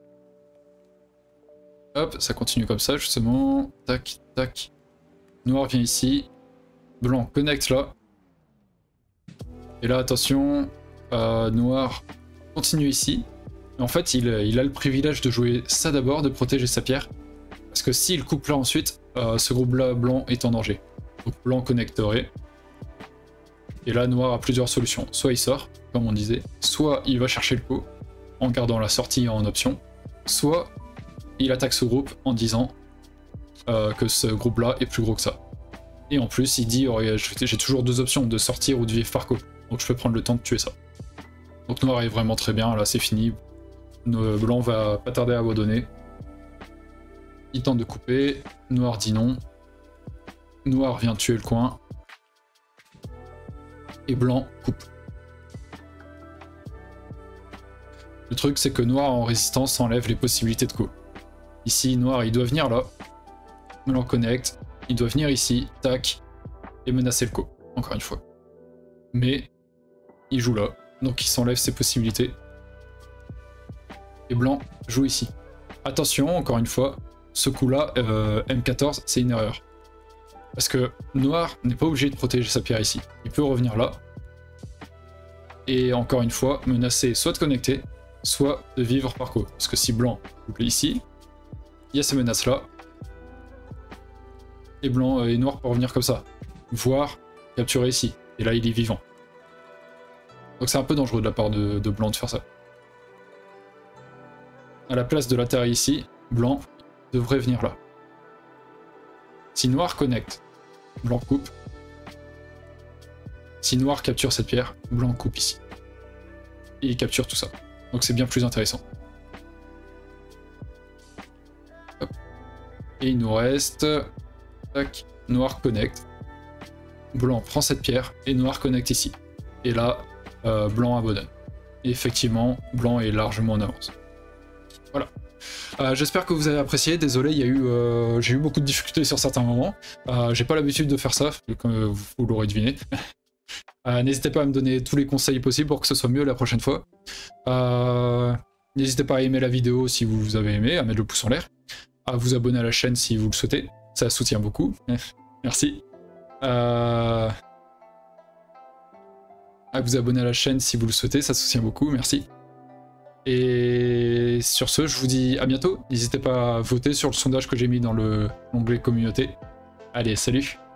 Hop, ça continue comme ça, justement. Tac, tac. Noir vient ici. Blanc connecte là. Et là, attention, euh, noir continue ici. Et en fait, il, il a le privilège de jouer ça d'abord, de protéger sa pierre. Parce que s'il coupe là ensuite, euh, ce groupe-là, blanc, est en danger. Donc blanc connecterait. Et là, noir a plusieurs solutions. Soit il sort, comme on disait, soit il va chercher le coup, en gardant la sortie en option, soit il attaque ce groupe en disant euh, que ce groupe-là est plus gros que ça. Et en plus, il dit, oh, j'ai toujours deux options, de sortir ou de vivre par coup. Donc je peux prendre le temps de tuer ça. Donc noir est vraiment très bien, là c'est fini. Blanc va pas tarder à abandonner. Il tente de couper, noir dit non. Noir vient tuer le coin. Et blanc coupe. Le truc c'est que noir en résistance enlève les possibilités de coup. Ici noir il doit venir là. Blanc connecte. Il doit venir ici, tac, et menacer le coup, encore une fois. Mais il joue là, donc il s'enlève ses possibilités. Et blanc joue ici. Attention, encore une fois, ce coup-là, euh, M quatorze, c'est une erreur. Parce que noir n'est pas obligé de protéger sa pierre ici. Il peut revenir là. Et encore une fois, menacer soit de connecter, soit de vivre par coup. Parce que si blanc coupe ici, il y a ces menaces-là. Et blanc et noir pour revenir comme ça. Voire capturer ici. Et là, il est vivant. Donc c'est un peu dangereux de la part de, de blanc de faire ça. À la place de l'Atari ici, blanc devrait venir là. Si noir connecte, blanc coupe. Si noir capture cette pierre, blanc coupe ici. Et il capture tout ça. Donc c'est bien plus intéressant. Hop. Et il nous reste... Tac, noir connecte. Blanc prend cette pierre et noir connecte ici. Et là, euh, blanc abandonne. Et effectivement, blanc est largement en avance. Voilà. Euh, J'espère que vous avez apprécié. Désolé, il y a eu, euh, j'ai eu beaucoup de difficultés sur certains moments. Euh, j'ai pas l'habitude de faire ça, comme vous, vous l'aurez deviné. euh, N'hésitez pas à me donner tous les conseils possibles pour que ce soit mieux la prochaine fois. Euh, N'hésitez pas à aimer la vidéo si vous avez aimé, à mettre le pouce en l'air, à vous abonner à la chaîne si vous le souhaitez. Ça soutient beaucoup. Merci. Euh... À vous abonner à la chaîne si vous le souhaitez, ça soutient beaucoup. Merci. Et sur ce, je vous dis à bientôt. N'hésitez pas à voter sur le sondage que j'ai mis dans l'onglet communauté. Allez, salut!